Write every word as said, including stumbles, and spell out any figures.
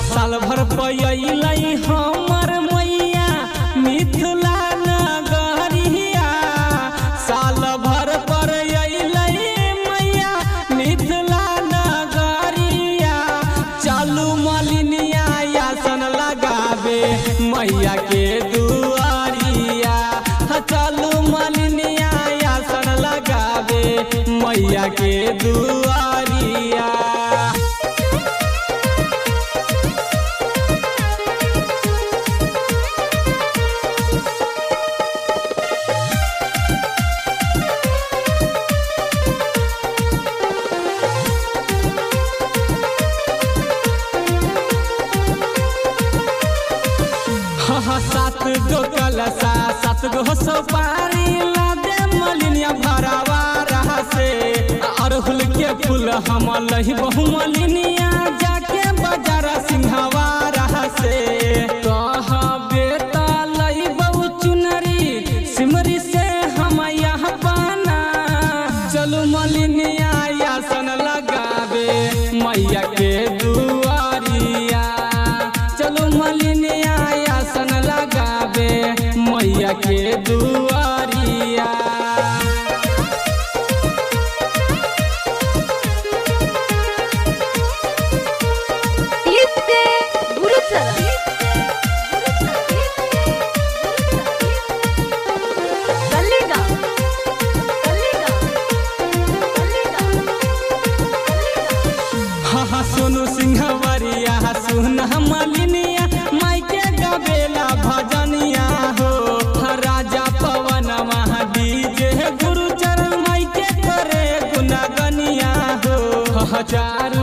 साल भर पयल हमर मैया मिथिला नगरिया, साल भर पर मैया मिथिला नगरिया। चलू मलिनिया आसन लगावे मैया के दुआरिया, चलू मलिनिया आसन लगावे मैया के दुआरिया। सात गो कलशा सात गो सुपारी लादे मलिनिया भरावा रहा से, अरहुल के फूल हम लही बहु मलिनिया जाके बाजार सिंघावा रहा से। कह बेटा लही बहु चुनरी सिमरी से हम यहाँ पाना, चलो मलिनिया आसन लगावे मैया के दुआरिया, चलो मलिनिया आसन लगावे मैया के दुआरिया। हाँ सोनू सिंहवरिया सुन मलिनिया माई के गबेला भजनिया हो, राजा पवन महाडीजे गुरु चरण माई के करे गुनगनिया हो। चारू